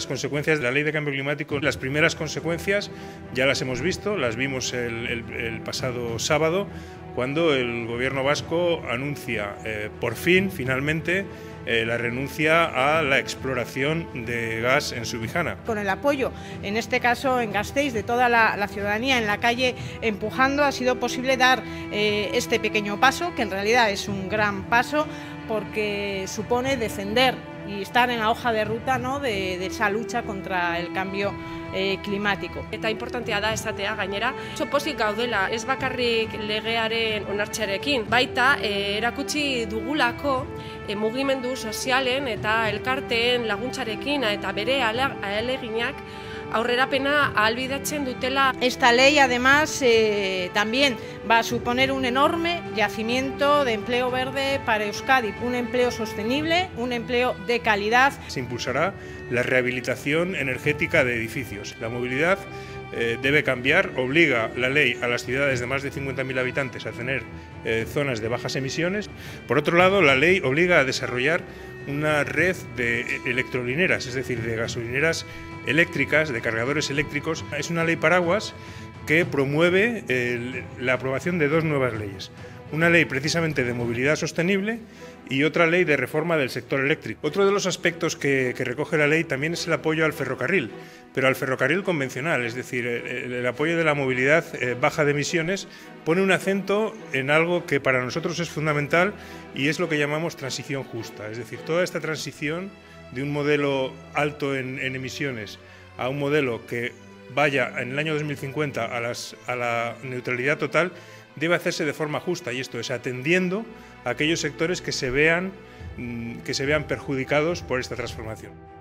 las consecuencias de la Ley de Cambio Climático. Las primeras consecuencias ya las hemos visto, las vimos el pasado sábado, cuando el Gobierno vasco anuncia por fin, finalmente, la renuncia a la exploración de gas en Subijana. Con el apoyo, en este caso en Gasteiz, de toda la ciudadanía en la calle empujando, ha sido posible dar este pequeño paso, que en realidad es un gran paso, porque supone defender y estar en la hoja de ruta, ¿no?, de esa lucha contra el cambio climático. Eta inportantea da esatea gainera, oso pozik gaudela, ez bakarrik legearen onartzearekin, baita erakutsi dugulako mugimendu sozialen eta elkarteen laguntzarekin eta bere ahaleginak aurrerapena ahalbidetzen dutela. Esta ley además también va a suponer un enorme yacimiento de empleo verde para Euskadi, un empleo sostenible, un empleo de calidad. Se impulsará la rehabilitación energética de edificios. La movilidad debe cambiar, obliga la ley a las ciudades de más de 50.000 habitantes a tener zonas de bajas emisiones. Por otro lado, la ley obliga a desarrollar una red de electrolineras, es decir, de gasolineras eléctricas, de cargadores eléctricos. Es una ley paraguas que promueve la aprobación de dos nuevas leyes. Una ley precisamente de movilidad sostenible y otra ley de reforma del sector eléctrico. Otro de los aspectos que recoge la ley también es el apoyo al ferrocarril, pero al ferrocarril convencional, es decir, el apoyo de la movilidad baja de emisiones pone un acento en algo que para nosotros es fundamental y es lo que llamamos transición justa, es decir, toda esta transición de un modelo alto en emisiones a un modelo que vaya en el año 2050 a la neutralidad total debe hacerse de forma justa, y esto es atendiendo a aquellos sectores que se vean perjudicados por esta transformación.